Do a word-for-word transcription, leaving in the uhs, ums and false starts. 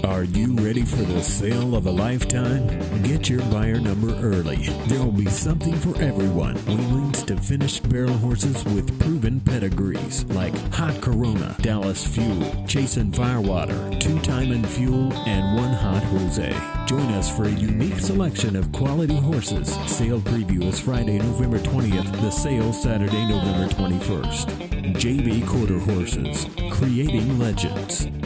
Are you ready for the sale of a lifetime? Get your buyer number early. There will be something for everyone. Weanlings to finished barrel horses with proven pedigrees like Hot Corona, Dallas Fuel, Chasin Firewater, two Timin Fuel, and one Hot Jose. Join us for a unique selection of quality horses. Sale preview is Friday, November twentieth. The sale Saturday, November twenty-first. J B Quarter Horses, creating legends.